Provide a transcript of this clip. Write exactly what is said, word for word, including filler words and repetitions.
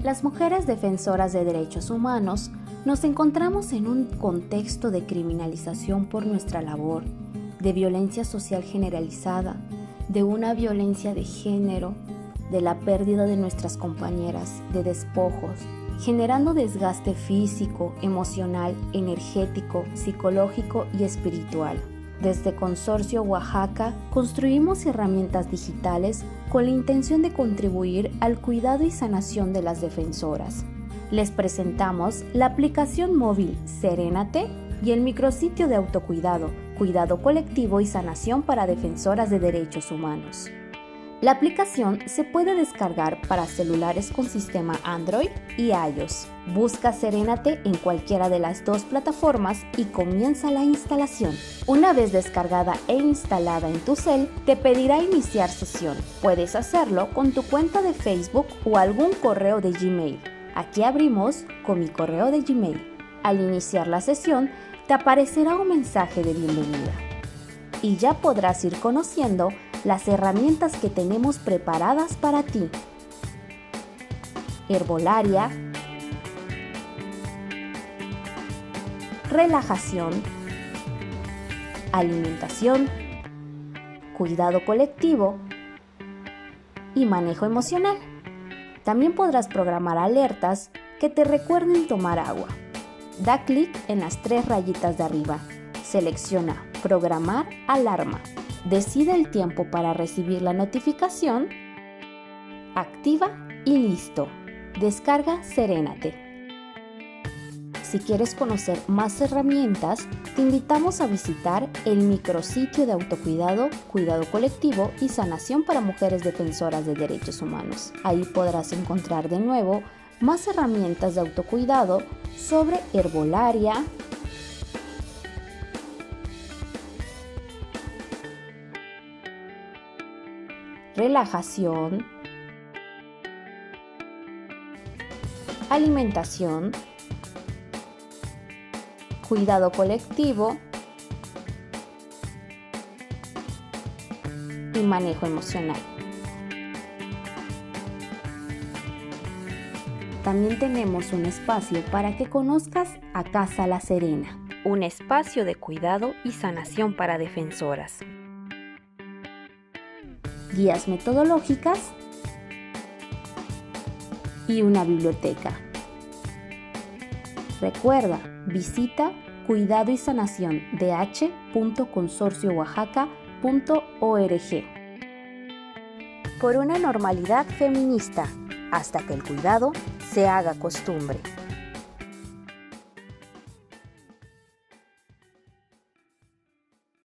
Las mujeres defensoras de derechos humanos nos encontramos en un contexto de criminalización por nuestra labor, de violencia social generalizada, de una violencia de género, de la pérdida de nuestras compañeras, de despojos, generando desgaste físico, emocional, energético, psicológico y espiritual. Desde Consorcio Oaxaca construimos herramientas digitales con la intención de contribuir al cuidado y sanación de las defensoras. Les presentamos la aplicación móvil Serénate y el micrositio de autocuidado, cuidado colectivo y sanación para defensoras de derechos humanos. La aplicación se puede descargar para celulares con sistema Android y iOS. Busca Serénate en cualquiera de las dos plataformas y comienza la instalación. Una vez descargada e instalada en tu cel, te pedirá iniciar sesión. Puedes hacerlo con tu cuenta de Facebook o algún correo de Gmail. Aquí abrimos con mi correo de Gmail. Al iniciar la sesión, te aparecerá un mensaje de bienvenida. Y ya podrás ir conociendo las herramientas que tenemos preparadas para ti. Herbolaria, relajación, alimentación, cuidado colectivo y manejo emocional. También podrás programar alertas que te recuerden tomar agua. Da clic en las tres rayitas de arriba. Selecciona Programar alarma. Decide el tiempo para recibir la notificación. Activa y listo. Descarga Serénate. Si quieres conocer más herramientas, te invitamos a visitar el micrositio de autocuidado, cuidado colectivo y sanación para mujeres defensoras de derechos humanos. Ahí podrás encontrar de nuevo más herramientas de autocuidado sobre herbolaria, relajación, alimentación, cuidado colectivo y manejo emocional. También tenemos un espacio para que conozcas a Casa La Serena, un espacio de cuidado y sanación para defensoras. Guías metodológicas y una biblioteca. Recuerda, visita cuidado y sanación d h punto consorcio oaxaca punto org. Por una normalidad feminista, hasta que el cuidado se haga costumbre.